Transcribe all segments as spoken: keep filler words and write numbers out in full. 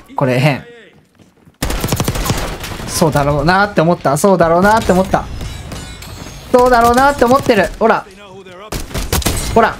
これ変。そうだろうなって思った。そうだろうなって思った。そうだろうなって思ってる。ほら。ほら。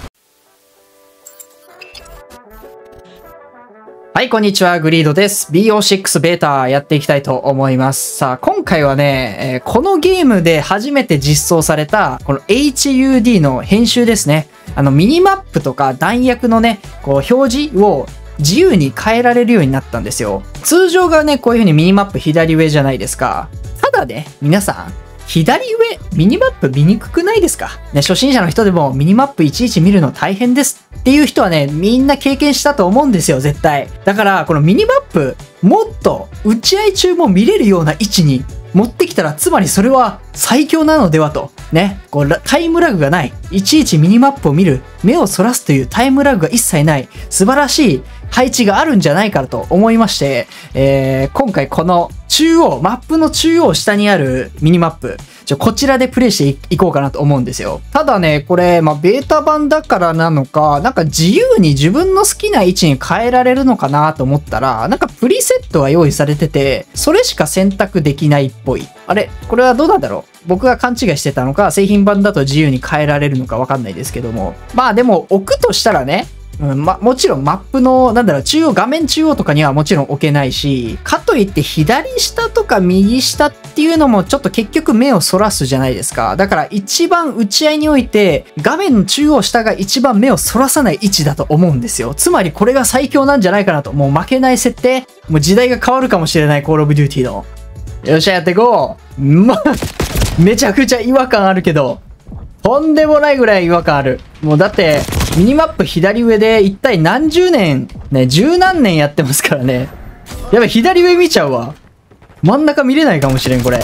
はい、こんにちは。グリードです。ビーオーシックス ベータやっていきたいと思います。さあ、今回はね、えー、このゲームで初めて実装された、この エイチユーディー の編集ですね。あの、ミニマップとか弾薬のね、こう、表示を自由に変えられるようになったんですよ。通常がね、こういう風にミニマップ左上じゃないですか。ただね、皆さん、左上、ミニマップ見にくくないですかね、初心者の人でもミニマップいちいち見るの大変ですっていう人はね、みんな経験したと思うんですよ、絶対。だから、このミニマップ、もっと打ち合い中も見れるような位置に持ってきたら、つまりそれは最強なのではと。ね。こう、タイムラグがない。いちいちミニマップを見る。目をそらすというタイムラグが一切ない。素晴らしい配置があるんじゃないかと思いまして、えー、今回この中央、マップの中央下にあるミニマップ、ちょこちらでプレイしていこうかなと思うんですよ。ただね、これ、まあ、ベータ版だからなのか、なんか自由に自分の好きな位置に変えられるのかなと思ったら、なんかプリセットが用意されてて、それしか選択できないっぽい。あれこれはどうなんだろう、僕が勘違いしてたのか、製品版だと自由に変えられるのかわかんないですけども。まあでも、置くとしたらね、うん、ま、もちろんマップの、なんだろう、中央、画面中央とかにはもちろん置けないし、かといって左下とか右下っていうのもちょっと結局目をそらすじゃないですか。だから一番打ち合いにおいて、画面の中央下が一番目をそらさない位置だと思うんですよ。つまりこれが最強なんじゃないかなと。もう負けない設定、もう時代が変わるかもしれない、コールオブデューティーの。よっしゃ、やっていこう。ま、めちゃくちゃ違和感あるけど、とんでもないぐらい違和感ある。もうだって、ミニマップ左上で一体何十年、ね、十何年やってますからね。やばい、左上見ちゃうわ。真ん中見れないかもしれん、これ。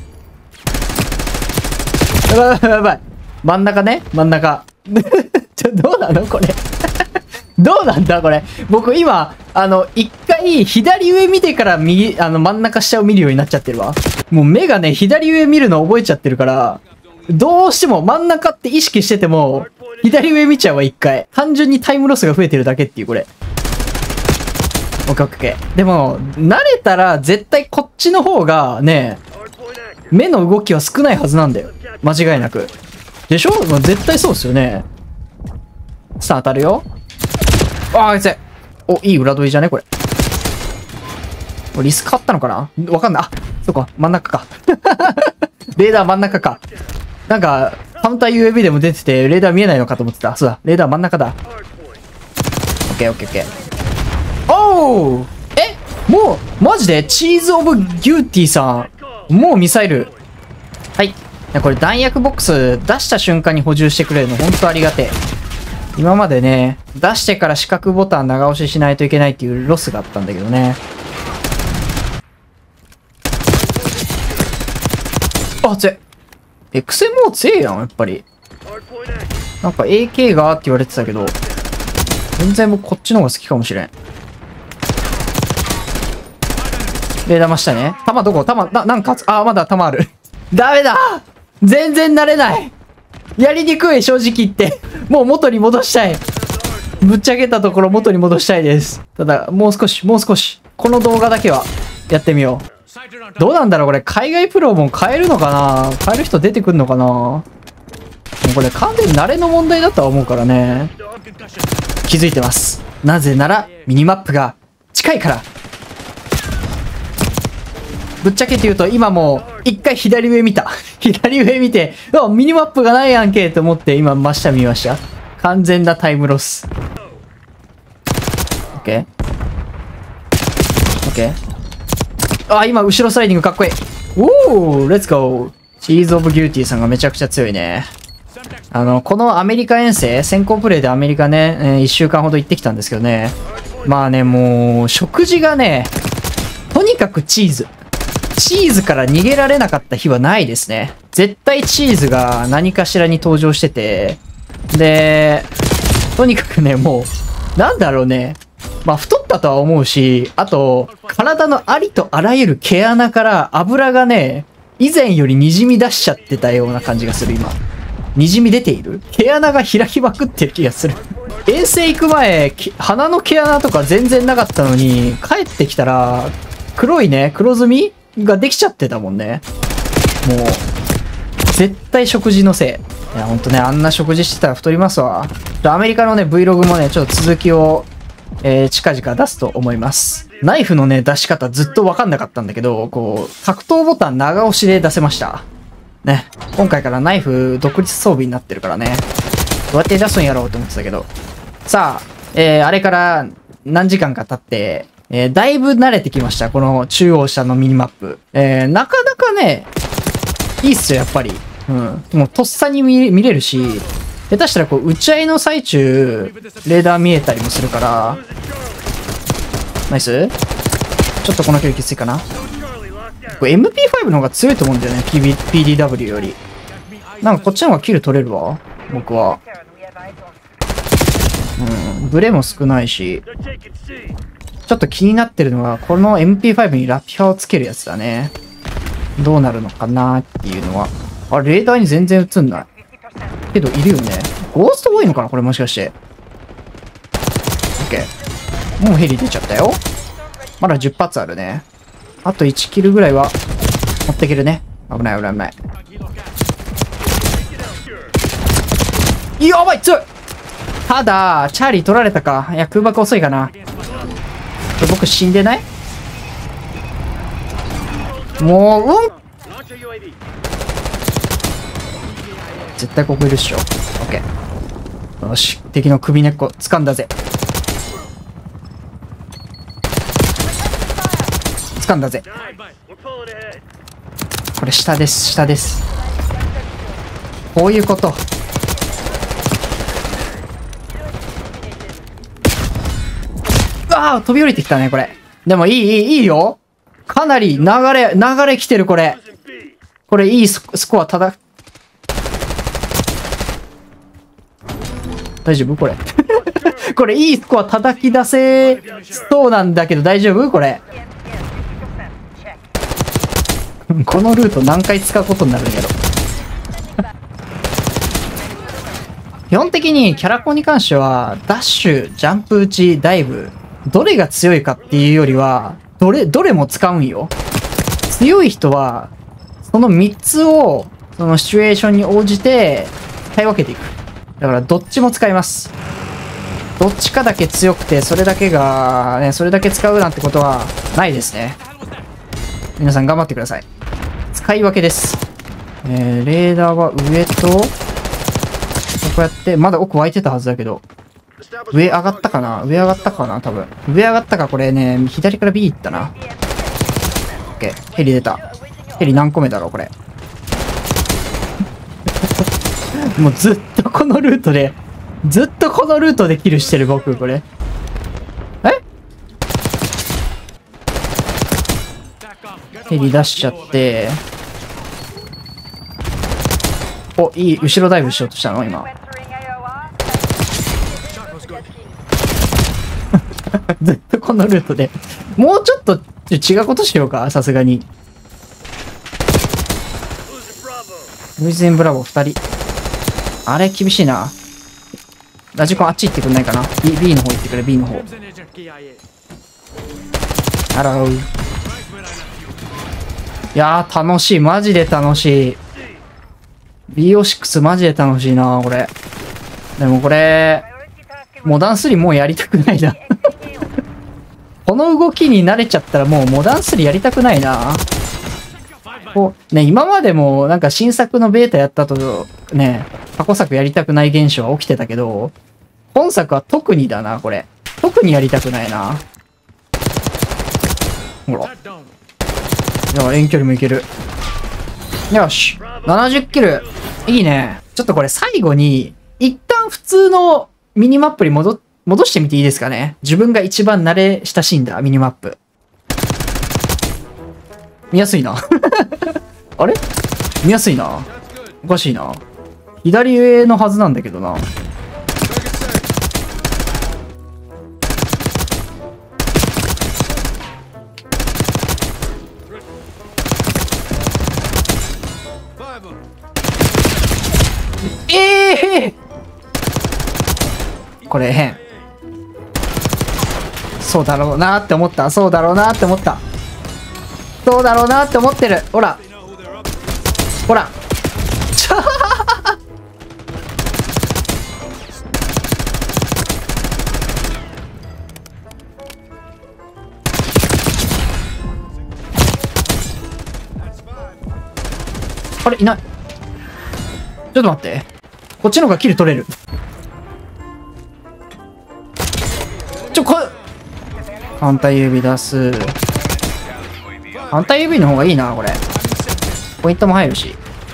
やばいやばいやばい。真ん中ね、真ん中。ちょ、どうなのこれ。どうなんだこれ。僕今、あの、一回左上見てから右、あの、真ん中下を見るようになっちゃってるわ。もう目がね、左上見るの覚えちゃってるから、どうしても真ん中って意識してても、左上見ちゃうわ、一回。単純にタイムロスが増えてるだけっていう、これ。オッケーオッケー。でも、慣れたら絶対こっちの方がね、目の動きは少ないはずなんだよ。間違いなく。でしょ？絶対そうっすよね。さあ、当たるよ。ああ、あいつ。お、いい裏取りじゃねこれ。リスクあったのかなわかんない。あ、そうか、真ん中か。レーダー真ん中か。なんか、カウンター ユーエービー でも出てて、レーダー見えないのかと思ってた。そうだ、レーダー真ん中だ。オッケーオッケーオッケー。おー！え？もう、マジでチーズオブギューティーさん。もうミサイル。はい。これ弾薬ボックス出した瞬間に補充してくれるの、ほんとありがてえ。今までね、出してから四角ボタン長押ししないといけないっていうロスがあったんだけどね。あ、強い。エクセもう強えやん、やっぱり。なんか エーケー がって言われてたけど、全然僕こっちの方が好きかもしれん。レーダー真下ね。弾どこ弾、な、なんか、あ、まだ弾ある。ダメだ！全然慣れない！やりにくい、正直言って。もう元に戻したい。ぶっちゃけたところ元に戻したいです。ただ、もう少し、もう少し。この動画だけは、やってみよう。どうなんだろうこれ、海外プロも変えるのかな？変える人出てくるのかな？もうこれ完全に慣れの問題だとは思うからね。気づいてます。なぜなら、ミニマップが近いから。ぶっちゃけて言うと、今もう、一回左上見た。左上見て、あ、ミニマップがないやんけと思って、今真下見ました。完全なタイムロス。オッケー。オッケー。あ、今、後ろスライディングかっこいい。おー、レッツゴー。チーズオブギューティーさんがめちゃくちゃ強いね。あの、このアメリカ遠征、先行プレイでアメリカね、えー、いっしゅうかんほど行ってきたんですけどね。まあね、もう、食事がね、とにかくチーズ。チーズから逃げられなかった日はないですね。絶対チーズが何かしらに登場してて、で、とにかくね、もう、なんだろうね。まあ、太ったとは思うし、あと、体のありとあらゆる毛穴から油がね、以前より滲み出しちゃってたような感じがする、今。 滲み出ている？毛穴が開きまくってる気がする。遠征行く前、鼻の毛穴とか全然なかったのに、帰ってきたら、黒いね、黒ずみができちゃってたもんね。もう、絶対食事のせい。いや、ほんとね、あんな食事してたら太りますわ。アメリカのね、Vlog もね、ちょっと続きを、えー、近々出すと思います。ナイフのね、出し方ずっとわかんなかったんだけど、こう、格闘ボタン長押しで出せました。ね。今回からナイフ独立装備になってるからね。どうやって出すんやろうと思ってたけど。さあ、えー、あれから何時間か経って、えー、だいぶ慣れてきました。この中央下のミニマップ。えー、なかなかね、いいっすよ、やっぱり。うん。もうとっさに 見, 見れるし、下手したらこう、打ち合いの最中、レーダー見えたりもするから、ナイス？ちょっとこの距離きついかな。これ エムピーファイブ の方が強いと思うんだよね、ピービー、ピーディーダブリュー より。なんかこっちの方がキル取れるわ、僕は。うん、ブレも少ないし。ちょっと気になってるのが、この エムピーファイブ にラピュアをつけるやつだね。どうなるのかなっていうのは。あ、レーダーに全然映んない。けど、いるよね。ゴースト多いのかなこれもしかして。オッケー。もうヘリ出ちゃったよ。まだじゅっ発あるね。あといちキルぐらいは持っていけるね。危ない危ない危ない。やばい強い。ただ、チャーリー取られたか。いや、空爆遅いかな。僕死んでない？もう、うん絶対ここいるっしょ。オッケー。よし。敵の首根っこ掴んだぜ。掴んだぜ。これ下です、下です。こういうこと。うわあ飛び降りてきたね、これ。でもいい、いい、いいよ。かなり流れ、流れ来てる、これ。これいいスコアただ、大丈夫これ。これいいスコア叩き出せそうなんだけど大丈夫これ。このルート何回使うことになるんやろ。基本的にキャラコンに関しては、ダッシュ、ジャンプ打ち、ダイブ、どれが強いかっていうよりは、どれ、どれも使うんよ。強い人は、そのみっつを、そのシチュエーションに応じて、使い分けていく。だから、どっちも使います。どっちかだけ強くて、それだけが、ね、それだけ使うなんてことは、ないですね。皆さん頑張ってください。使い分けです。えー、レーダーは上と、こうやって、まだ奥湧いてたはずだけど、上上がったかな上上がったかな多分。上上がったかこれね、左から B 行ったな。オッケー。ヘリ出た。ヘリ何個目だろうこれ。もうずっとこのルートで、ずっとこのルートでキルしてる僕、これ。えヘリ出しちゃって、お、いい、後ろダイブしようとしたの今。ずっとこのルートで。もうちょっと違うことしようか、さすがに。ルイズ・エン・ブラボーふたり。あれ、厳しいな。ラジコンあっち行ってくんないかな。B、B の方行ってくれ、B の方。ハロー。いやー、楽しい。マジで楽しい。ビーオーシックス マジで楽しいな、これ。でもこれ、モダンスリーもうやりたくないな。この動きに慣れちゃったらもうモダンスリーやりたくないな。こう、ね、今までもなんか新作のベータやったと、ね、過去作やりたくない現象は起きてたけど、本作は特にだな、これ。特にやりたくないな。ほら。いや、遠距離もいける。よし。ななじゅっキル。いいね。ちょっとこれ最後に、一旦普通のミニマップに戻、戻してみていいですかね。自分が一番慣れ親しんだミニマップ。見やすいな。あれ見やすいな。おかしいな。左上のはずなんだけどな。 えー、これ変。そうだろうなって思った。そうだろうなって思った。そうだろうなって思ってる。ほら。ほら。ちゃあれいない。ちょっと待って。こっちの方がキル取れる。ちょ、こ反対指出す。反対指の方がいいな、これ。ポイントも入るし。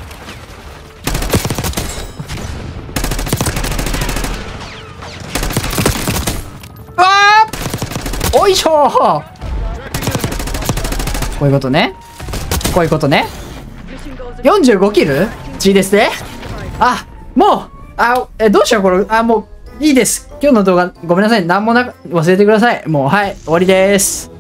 うわーおいしょーこういうことね。こういうことね。よんじゅうごキル ?G ですね。あ、もう、あ、え、どうしよう、これ。あ、もう、いいです。今日の動画、ごめんなさい。なんもなく、忘れてください。もう、はい、終わりです。